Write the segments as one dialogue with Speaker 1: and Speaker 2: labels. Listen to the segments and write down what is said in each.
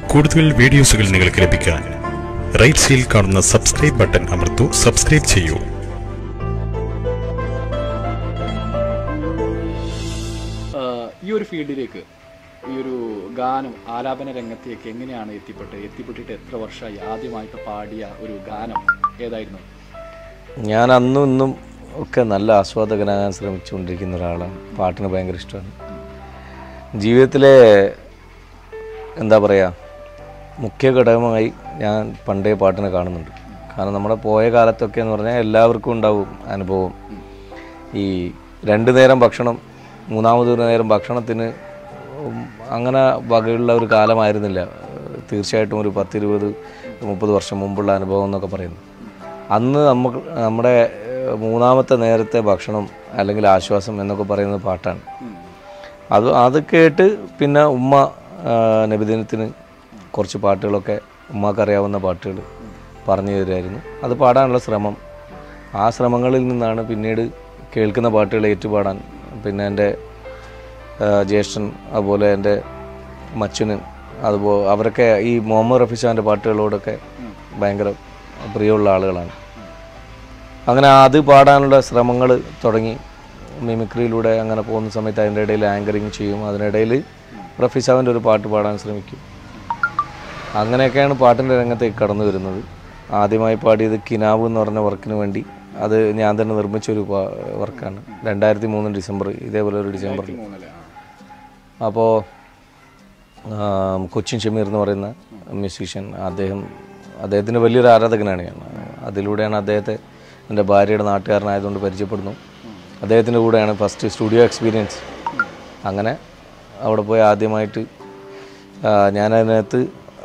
Speaker 1: കൂടുതൽ വീഡിയോസുകൾ നിങ്ങൾക്ക് ലഭിക്കാൻ റൈറ്റ് സൈഡിൽ കാണുന്ന സബ്സ്ക്രൈബ് ബട്ടൺ അമർത്തൂ. സബ്സ്ക്രൈബ് ചെയ്യൂ.
Speaker 2: ഈ ഒരു ഫീൽഡിലേക്ക്, ഈ ഒരു ഗാനം ആലാപന രംഗത്തേക്ക് എങ്ങനെയാണ് എത്തിപ്പെട്ടിട്ട് എത്ര വർഷമായി? ആദ്യമായിട്ട് പാടിയ ഒരു ഗാനം ഏതായിരുന്നു?
Speaker 3: ഞാൻ അന്നും ഇന്നും ഒക്കെ നല്ല ആസ്വാദകനാകാൻ ശ്രമിച്ചുകൊണ്ടിരിക്കുന്ന ഒരാളാണ്. പാട്ടിന് ഭയങ്കര ഇഷ്ടമാണ്. ജീവിതത്തിലെ എന്താ പറയുക, മുഖ്യ ഘടകമായി ഞാൻ പണ്ടേ പാട്ടിനെ കാണുന്നുണ്ട്. കാരണം നമ്മുടെ പോയ കാലത്തൊക്കെ എന്ന് പറഞ്ഞാൽ എല്ലാവർക്കും ഉണ്ടാവും അനുഭവം. ഈ 2 നേരം ഭക്ഷണം, 3ാമത് നേരം ഭക്ഷണത്തിന് അങ്ങനെ വകയുള്ള ഒരു കാലമായിരുന്നില്ല. തീർച്ചയായിട്ടും ഒരു 10, 20, 30 വർഷം മുമ്പുള്ള അനുഭവം എന്നൊക്കെ പറയുന്നു. അന്ന് നമ്മുടെ 3ാമത്തെ നേരത്തെ ഭക്ഷണം അല്ലെങ്കിൽ ആശ്വാസം എന്നൊക്കെ പറയുന്നത് പാട്ടാണ്. അത് കേട്ട് പിന്നെ ഉമ്മ നബിദിനത്തിന് കുറച്ച് പാട്ടുകളൊക്കെ ഉമ്മക്കറിയാവുന്ന പാട്ടുകൾ പറഞ്ഞു തരുമായിരുന്നു. അത് പാടാനുള്ള ശ്രമം. ആ ശ്രമങ്ങളിൽ നിന്നാണ് പിന്നീട് കേൾക്കുന്ന പാട്ടുകൾ ഏറ്റുപാടാൻ പിന്നെ എൻ്റെ ജ്യേഷ്ഠൻ, അതുപോലെ എൻ്റെ മച്ചുന്, അതുപോലെ അവരൊക്കെ ഈ മുഹമ്മദ് റഫീഖാൻ്റെ പാട്ടുകളോടൊക്കെ ഭയങ്കര പ്രിയമുള്ള ആളുകളാണ്. അങ്ങനെ അത് പാടാനുള്ള ശ്രമങ്ങൾ തുടങ്ങി. മിമിക്രിയിലൂടെ അങ്ങനെ പോകുന്ന സമയത്ത് അതിൻ്റെ ഇടയിൽ ആങ്കറിങ് ചെയ്യും. അതിനിടയിൽ റഫീഖാവിൻ്റെ ഒരു പാട്ട് പാടാൻ ശ്രമിക്കും. അങ്ങനെയൊക്കെയാണ് പാട്ടിൻ്റെ രംഗത്തേക്ക് കടന്നു വരുന്നത്. ആദ്യമായി പാടിയത് കിനാവ് എന്ന് പറഞ്ഞ വർക്കിന് വേണ്ടി. അത് ഞാൻ തന്നെ നിർമ്മിച്ചൊരു വർക്കാണ്. 2003 ഡിസംബർ, ഇതേപോലെ ഒരു ഡിസംബറിൽ. അപ്പോൾ കൊച്ചിൻ ഷമീർ എന്ന് പറയുന്ന മ്യൂസീഷ്യൻ, അദ്ദേഹത്തിൻ്റെ വലിയൊരു ആരാധകനാണ് ഞാൻ. അതിലൂടെയാണ് അദ്ദേഹത്തെ എൻ്റെ ഭാര്യയുടെ നാട്ടുകാരനായതുകൊണ്ട് പരിചയപ്പെടുന്നു. അദ്ദേഹത്തിൻ്റെ കൂടെയാണ് ഫസ്റ്റ് സ്റ്റുഡിയോ എക്സ്പീരിയൻസ്. അങ്ങനെ അവിടെ പോയി ആദ്യമായിട്ട് ഞാനതിനകത്ത്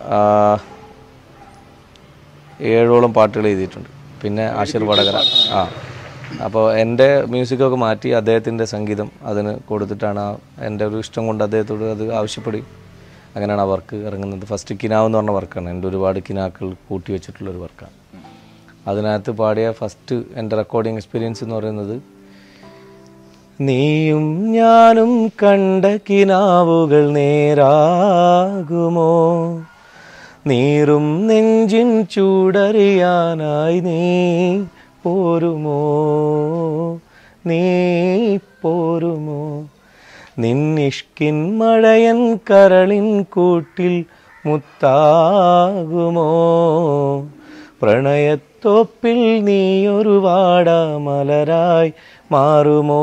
Speaker 3: 7ഓളം പാട്ടുകൾ എഴുതിയിട്ടുണ്ട്. പിന്നെ ആശിർ വടകര. അപ്പോൾ എൻ്റെ മ്യൂസിക്കൊക്കെ മാറ്റി അദ്ദേഹത്തിൻ്റെ സംഗീതം അതിന് കൊടുത്തിട്ടാണ്. എൻ്റെ ഒരു ഇഷ്ടം കൊണ്ട് അദ്ദേഹത്തോട് അത് ആവശ്യപ്പെടുകയും അങ്ങനെയാണ് ആ വർക്ക് ഇറങ്ങുന്നത്. ഫസ്റ്റ് കിനാവ് എന്ന് പറഞ്ഞ വർക്കാണ്. എൻ്റെ ഒരുപാട് കിനാക്കൾ കൂട്ടി വെച്ചിട്ടുള്ളൊരു വർക്കാണ്. അതിനകത്ത് പാടിയ ഫസ്റ്റ് എൻ്റെ റെക്കോർഡിങ് എക്സ്പീരിയൻസ് എന്ന് പറയുന്നത്, നീയും ഞാനും കണ്ട കിനാവുകൾ നേരാകുമോ, നീറും നെഞ്ചിൻ ചൂടറിയാനായി നീ പോരുമോ, നീ പോരുമോ, നിന്നിഷ്കിൻ മഴയൻ കരളിൻ കൂട്ടിൽ മുത്താകുമോ, പ്രണയത്തോപ്പിൽ നീയൊരു വാടാ മലരായി മാറുമോ,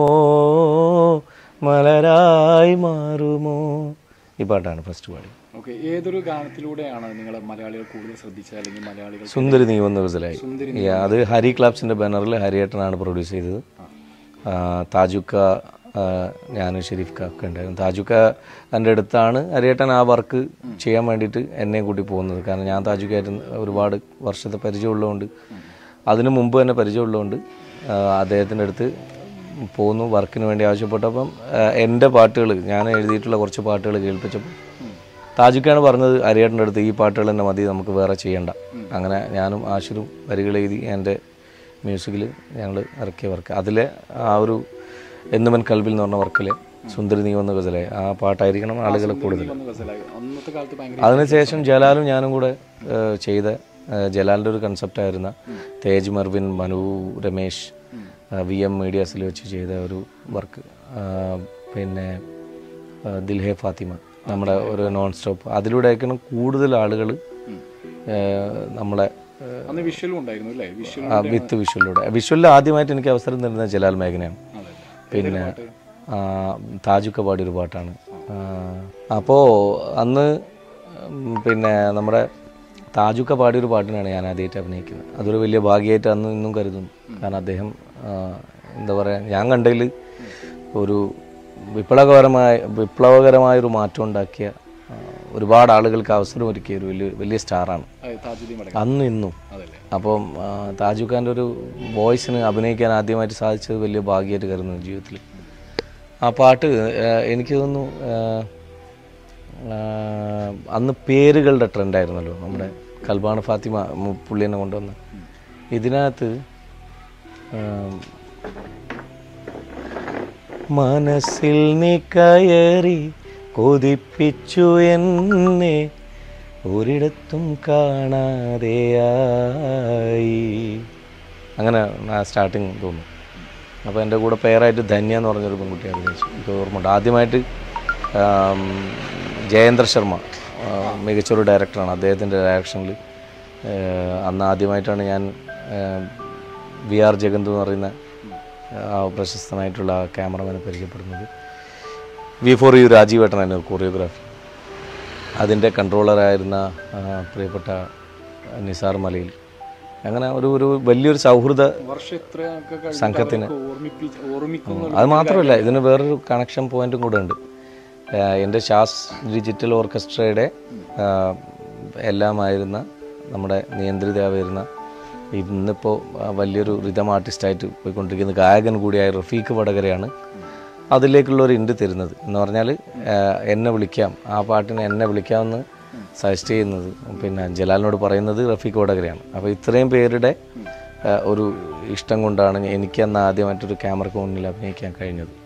Speaker 3: മലരായി മാറുമോ. ഈ പാട്ടാണ് ഫസ്റ്റ് പാടി.
Speaker 2: ഓക്കെ, ഏതൊരു ഗാനത്തിലൂടെയാണ് നിങ്ങൾ മലയാളികൾ കൂടുതൽ ശ്രദ്ധിച്ചത്? അല്ലെങ്കിൽ മലയാളികൾ
Speaker 3: സുന്ദരി നീ വന്ന ഗസലായി. അത് ഹരി ക്ലാബ്സിൻ്റെ ബാനറിൽ ഹരിയേട്ടനാണ് പ്രൊഡ്യൂസ് ചെയ്തത്. താജുക്ക, ഞാനും ഷെരീഫ് ഒക്കെ ഉണ്ടായിരുന്നു. താജുക്ക എൻ്റെ അടുത്താണ് ഹരിയേട്ടൻ ആ വർക്ക് ചെയ്യാൻ വേണ്ടിയിട്ട് എന്നെ കൂട്ടി പോകുന്നത്. കാരണം ഞാൻ താജുക്കായിട്ട് ഒരുപാട് വർഷത്തെ പരിചയമുള്ളതുകൊണ്ട്, അതിനു മുമ്പ് തന്നെ പരിചയമുള്ളതുകൊണ്ട് അദ്ദേഹത്തിൻ്റെ അടുത്ത് പോകുന്നു വർക്കിന് വേണ്ടി ആവശ്യപ്പെട്ടപ്പം എൻ്റെ പാട്ടുകൾ, ഞാൻ എഴുതിയിട്ടുള്ള കുറച്ച് പാട്ടുകൾ കേൾപ്പിച്ചപ്പോൾ താജുക്കാണ് പറഞ്ഞത് ഹരിയേട്ടൻ്റെ അടുത്ത്, ഈ പാട്ടുകൾ തന്നെ മതി, നമുക്ക് വേറെ ചെയ്യണ്ട. അങ്ങനെ ഞാനും ആശിറും വരികൾ എഴുതി എൻ്റെ മ്യൂസിക്കിൽ ഞങ്ങൾ ഇറക്കിയ വർക്ക്. അതിലെ ആ ഒരു എന്നുമൻ കൽബിൽ എന്ന് പറഞ്ഞ വർക്കിലെ സുന്ദരി നീ വന്ന ഗസലായി, ആ പാട്ടായിരിക്കണം ആളുകൾ കൂടുതൽ. അതിനുശേഷം ജലാലും ഞാനും കൂടെ ചെയ്ത, ജലാലിൻ്റെ ഒരു കൺസെപ്റ്റായിരുന്ന തേജ് മെർവിൻ, മനു രമേശ്, VM മീഡിയാസിൽ വെച്ച് ചെയ്ത ഒരു വർക്ക്. പിന്നെ ദിൽഹെ ഫാത്തിമ, നമ്മുടെ ഒരു നോൺ സ്റ്റോപ്പ്, അതിലൂടെയൊക്കെയാണ് കൂടുതൽ ആളുകൾ നമ്മളെ വിത്ത് വിഷ്വലിലൂടെ. വിഷ്വലിൽ ആദ്യമായിട്ട് എനിക്ക് അവസരം തരുന്നത് ജലാൽ മേഘനയാണ്. പിന്നെ താജുക്ക പാടിയൊരു പാട്ടാണ്. അപ്പോൾ അന്ന് പിന്നെ നമ്മുടെ താജുക്ക പാടിയൊരു പാട്ടിനാണ് ഞാൻ ആദ്യമായിട്ട് അഭിനയിക്കുന്നത്. അതൊരു വലിയ ഭാഗ്യമായിട്ട് അന്ന് ഇന്നും കരുതുന്നു. കാരണം അദ്ദേഹം എന്താ പറയുക, ഞാൻ കണ്ടതിൽ ഒരു വിപ്ലവകരമായൊരു മാറ്റം ഉണ്ടാക്കിയ, ഒരുപാട് ആളുകൾക്ക് അവസരം ഒരുക്കിയ ഒരു വലിയ സ്റ്റാറാണ് അന്നും ഇന്നും. അപ്പം താജുഖാൻ്റെ ഒരു വോയിസിന് അഭിനയിക്കാൻ ആദ്യമായിട്ട് സാധിച്ചത് വലിയ ഭാഗ്യമായിട്ട് കരുതുന്നു ജീവിതത്തിൽ. ആ പാട്ട് എനിക്ക് തോന്നുന്നു അന്ന് പേരുകളുടെ ട്രെൻഡായിരുന്നല്ലോ. നമ്മുടെ കൽബാണ് ഫാത്തിമ പുള്ളിനെ കൊണ്ടുവന്ന് ഇതിനകത്ത് മനസ്സിൽ നീ കയറി കൊതിപ്പിച്ചു എന്നെ ഒരിടത്തും കാണാതെയായി, അങ്ങനെ സ്റ്റാർട്ടിങ് തോന്നും. അപ്പോൾ എൻ്റെ കൂടെ പേരായിട്ട് ധന്യ എന്ന് പറഞ്ഞൊരു പെൺകുട്ടി അഭിനയിച്ചു. എനിക്ക് ഓർമ്മയുണ്ട്. ആദ്യമായിട്ട് ജയേന്ദ്ര ശർമ്മ മികച്ചൊരു ഡയറക്ടറാണ്, അദ്ദേഹത്തിൻ്റെ ഡയറക്ഷനിൽ അന്ന് ആദ്യമായിട്ടാണ് ഞാൻ VR ജഗന്തു എന്ന് പറയുന്ന പ്രശസ്തനായിട്ടുള്ള ക്യാമറമാനെ പരിചയപ്പെടുന്നത്. V4U രാജീവേട്ടനായിരുന്നു choreography. അതിൻ്റെ കൺട്രോളറായിരുന്ന പ്രിയപ്പെട്ട നിസാർ മലയിൽ. അങ്ങനെ ഒരു വലിയൊരു സൗഹൃദ സംഘത്തിന്. അത് മാത്രമല്ല, ഇതിന് വേറൊരു കണക്ഷൻ പോയിന്റും കൂടെ ഉണ്ട്. എൻ്റെ ഷാസ് ഡിജിറ്റൽ ഓർക്കസ്ട്രയുടെ എല്ലാമായിരുന്ന, നമ്മുടെ നിയന്ത്രിതായിരുന്ന, ഇന്നിപ്പോൾ വലിയൊരു റിതം ആർട്ടിസ്റ്റായിട്ട് പോയിക്കൊണ്ടിരിക്കുന്ന ഗായകൻ കൂടിയായ റഫീഖ് വടകരയാണ് അതിലേക്കുള്ളൊരു ഇൻഡ് തരുന്നത്. എന്ന് പറഞ്ഞാൽ എന്നെ വിളിക്കാം, ആ പാട്ടിന് എന്നെ വിളിക്കാമെന്ന് സജസ്റ്റ് ചെയ്യുന്നത്, പിന്നെ ജലാലിനോട് പറയുന്നത് റഫീഖ് വടകരയാണ്. അപ്പോൾ ഇത്രയും പേരുടെ ഒരു ഇഷ്ടം കൊണ്ടാണ് എനിക്ക് അന്ന് ആദ്യമായിട്ടൊരു ക്യാമറയ്ക്ക് മുന്നിൽ അഭിനയിക്കാൻ കഴിഞ്ഞത്.